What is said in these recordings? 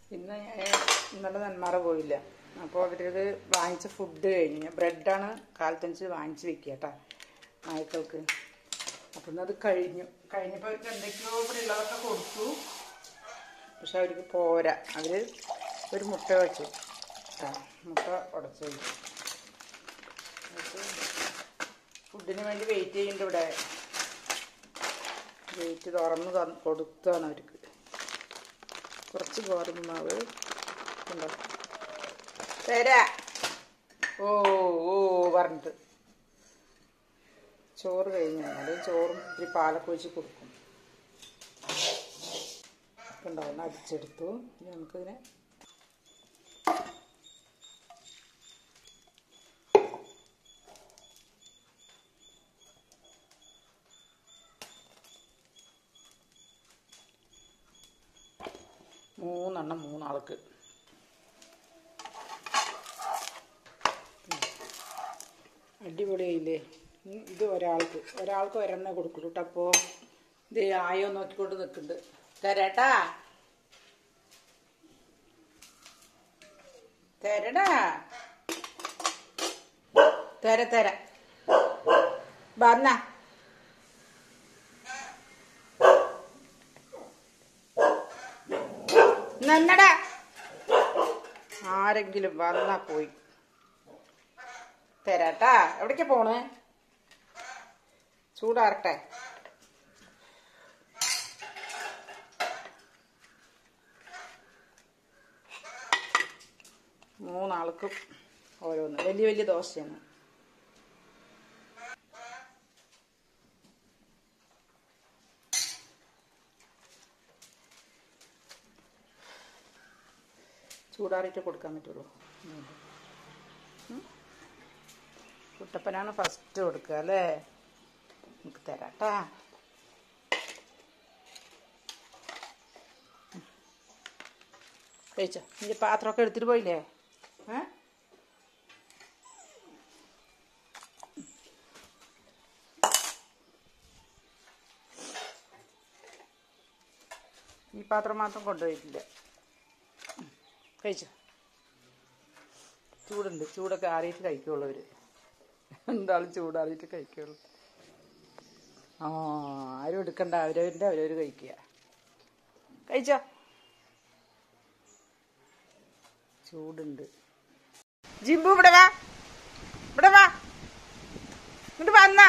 ഇന്ന് ഇന്നലെ നെന്മാറ പോയില്ല. അപ്പോൾ അവരത് വാങ്ങിച്ച ഫുഡ് കഴിഞ്ഞ് ബ്രെഡാണ് കാലത്തഞ്ച് വാങ്ങിച്ച് വെക്കുക കേട്ടോ നായ്ക്കൾക്ക്. അപ്പം ഇന്നത് കഴിഞ്ഞപ്പോൾ അവർക്ക് എന്തൊക്കെയോ ഇവിടെ ഉള്ളതൊക്കെ കൊടുത്തു. പക്ഷെ അവർക്ക് പോരാ. അവർ ഒരു മുട്ട വെച്ചു മുട്ട ഉടച്ചു വയ്ക്കും. ഫുഡിന് വേണ്ടി വെയിറ്റ് ചെയ്യുന്നുണ്ട് ഇവിടെ. വെയിറ്റ് തുറന്ന് കൊടുത്താണ് അവർക്ക്. കുറച്ച് ഗോതമ്പ് മാവ് ഉണ്ടോ തരാ ഓ ഓ പറഞ്ഞിട്ട് ചോറ് കഴിഞ്ഞ് കഴിഞ്ഞാൽ ചോറും ഇത്തിരി പാലൊക്കെ ഒഴിച്ച് കൊടുക്കും. ഉണ്ടാവുന്ന അടിച്ചെടുത്തു. ഇനി നമുക്കിതിനെ മൂന്നാൾക്ക് അടിപൊളിയായില്ലേ. ഇത് ഒരാൾക്ക് ഒരെണ്ണേ കൊടുക്കുള്ളൂ കേട്ടോ. അപ്പോൾ ഇത് ആയോ നോക്കിക്കൊണ്ട് നിൽക്കുന്നുണ്ട്. തരാട്ടാ തരടാ തര വന്നാ നന്നടാ. ആരെങ്കിലും വന്നാ പോയി. തരാട്ടാ. എവിടേക്കാ പോണ്? ചൂടാറട്ടെ. മൂന്നാൾക്കും ഓരോന്ന്. വലിയ വലിയ ദോശയാണ്. ചൂടാറിയിട്ട് കൊടുക്കാൻ പറ്റുള്ളൂ. കുട്ടപ്പനാണ് ഫസ്റ്റ് കൊടുക്കുക അല്ലേ? നമുക്ക് തരാട്ടാ. കഴിച്ചോ? നിന്റെ പാത്രമൊക്കെ എടുത്തിട്ട് പോയില്ലേ? ഈ പാത്രം മാത്രം കൊണ്ടുപോയിട്ടില്ല. കഴിച്ചോ? ചൂടുണ്ട്. ചൂടൊക്കെ ആറിയിട്ട് കഴിക്കുള്ളൂ അവർ. എന്താളും ചൂടാറിയിട്ട് കഴിക്കുള്ളൂ. ആരും എടുക്കണ്ട. അവരവർ കഴിക്കുക. കഴിച്ചോ? ചൂടുണ്ട്. ജിംബു ഇവിടെ വാ. ഇങ്ങോട്ട് വന്നാ.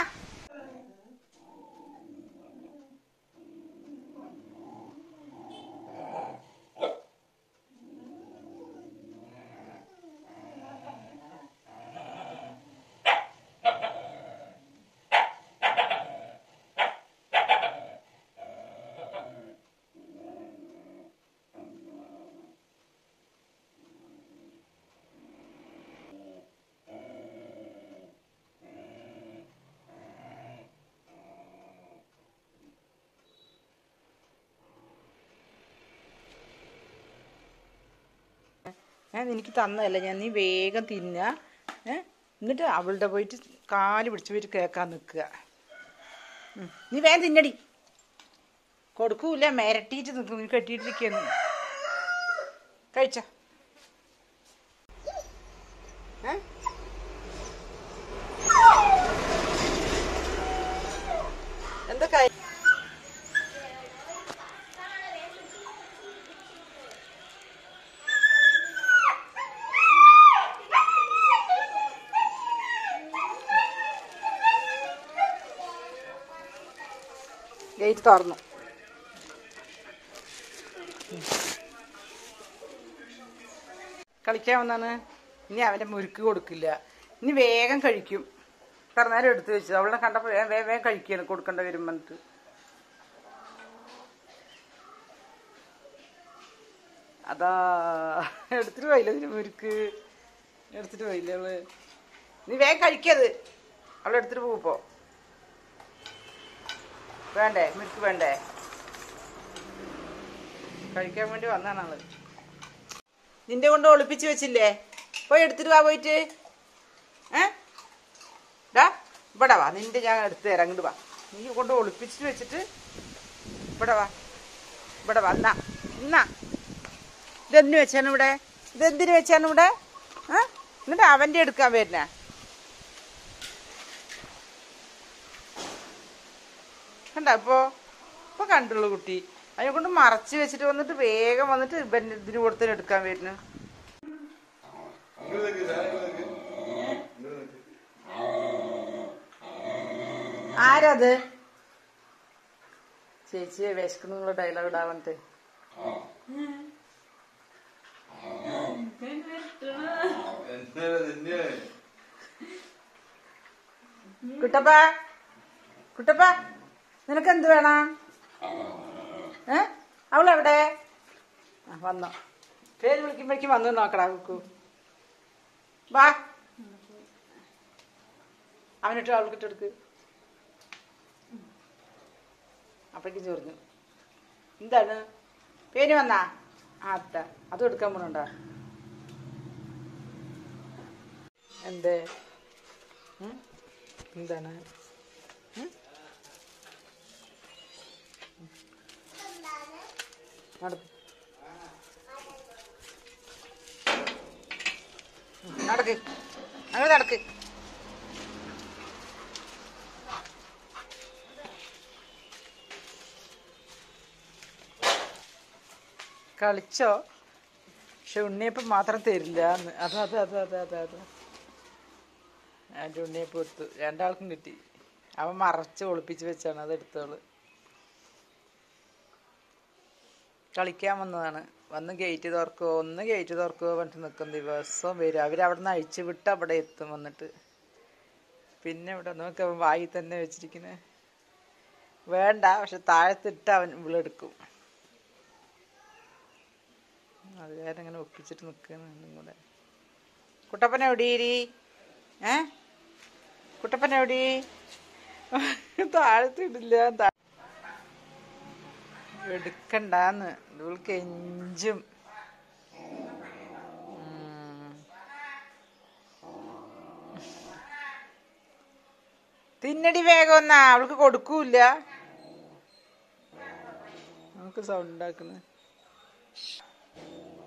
ഞാൻ എനിക്ക് തന്നതല്ല. നീ വേഗം തിന്നുക. എന്നിട്ട് അവളുടെ പോയിട്ട് കാല് പിടിച്ച് പോയിട്ട് കേൾക്കാൻ നിൽക്കുക. നീ വേഗം തിന്നടി. കൊടുക്കൂല. മിരട്ടിയിട്ട് നിൽക്കും. നീ കെട്ടിയിട്ടിരിക്കുന്നു. കഴിച്ചോ? എന്താ ഗേറ്റ് തുറന്നു. കളിക്കാൻ വന്നാണ്. ഇനി അവൻ്റെ മുറുക്ക് കൊടുക്കില്ല. ഇനി വേഗം കഴിക്കും. ഇത്ര നേരം എടുത്ത് വെച്ചത് അവളെ കണ്ടപ്പോൾ വേഗം കഴിക്കുകയാണ് കൊടുക്കേണ്ട വരും പറഞ്ഞിട്ട്. അതാ എടുത്തിട്ട് പോയില്ല. ഇതിന് മുറുക്ക് എടുത്തിട്ട് പോയില്ല അവള്. നീ വേഗം കഴിക്കത്. അവളെടുത്തിട്ട് പോവുപ്പോ. വേണ്ടേ? മുറുക്ക് വേണ്ടേ? കഴിക്കാൻ വേണ്ടി വന്നാണ് അവള്. നിന്റെ കൊണ്ട് ഒളിപ്പിച്ച് വെച്ചില്ലേ? പോയി എടുത്തിട്ട് വാ. പോയിട്ട് ഇവിടെ വാ. നിന്റെ ഞാൻ എടുത്ത് തരാം. ഇങ്ങോട്ട് വാ. നീ കൊണ്ട് ഒളിപ്പിച്ചിട്ട് വെച്ചിട്ട് ഇവിടെ വാ. എന്നാ ഇതെന്തിനു വെച്ചാണ് ഇവിടെ? ഇതെന്തിനു വെച്ചാണ് ഇവിടെ? എന്നിട്ട് അവൻ്റെ എടുക്കാൻ വരുന്ന കണ്ട? ഇപ്പൊ കണ്ടുള്ളൂ കുട്ടി. അതിനെ കൊണ്ട് മറച്ച് വെച്ചിട്ട് വന്നിട്ട് വേഗം വന്നിട്ട് ഇതിന് കൊടുത്തതിന് എടുക്കാൻ വരുന്നു. ആരത്? ചേച്ചിയെ വിശക്കുന്നുള്ള ഡയലോഗ് ഇടാൻ വന്നിട്ട് കുട്ടപ്പ കുട്ടപ്പ നിനക്ക് എന്ത് വേണം? അവളെവിടെ? വന്നോ? പേര് വിളിക്കുമ്പോഴേക്കും വന്നു നോക്കടാ കുക്കു. വാ, അവനിട്ട് അവൾക്കിട്ടെടുക്ക്. അപ്പോഴേക്കും ചോർന്നു. എന്താണ് പേര് വന്നാ? അതാ അതും എടുക്കാൻ പോണുണ്ടോ? എന്തേ? എന്താണ്? നടക്ക്, അങ്ങനെ നടക്ക്. കളിച്ചോ? പക്ഷെ ഉണ്ണിയപ്പം മാത്രം തരില്ല. എൻ്റെ ഉണ്ണിയപ്പം എടുത്തു. രണ്ടാൾക്കും കിട്ടി. അവൻ മറച്ച് ഒളിപ്പിച്ച് വെച്ചാണ് അത് എടുത്തോള്. കളിക്കാൻ വന്നതാണ്. വന്ന് ഗേറ്റ് തുറക്കുമോ പറഞ്ഞിട്ട് നിൽക്കും. ദിവസവും വരും. അവരവിടെ നിന്ന് അഴിച്ചു വിട്ട് അവിടെ എത്തും. വന്നിട്ട് പിന്നെ ഇവിടെ നോക്കി അവൻ വായി തന്നെ വെച്ചിരിക്കുന്നത്. വേണ്ട, പക്ഷെ താഴത്തിട്ട് അവൻ ഇവളെടുക്കും. അത് കാരണം ഇങ്ങനെ ഒപ്പിച്ചിട്ട് നിൽക്കുകയാണ് കൂടെ. കുട്ടപ്പന എവിടെയേരി? കുട്ടപ്പന എവിടെ? താഴത്തിടില്ല. എടുക്കണ്ടാന്ന് ഇവൾക്ക് എഞ്ചും. തിന്നടി വേഗം ഒന്നാ. അവൾക്ക് കൊടുക്കൂല്ല. നമുക്ക് സൗണ്ട് ഉണ്ടാക്കുന്നത്.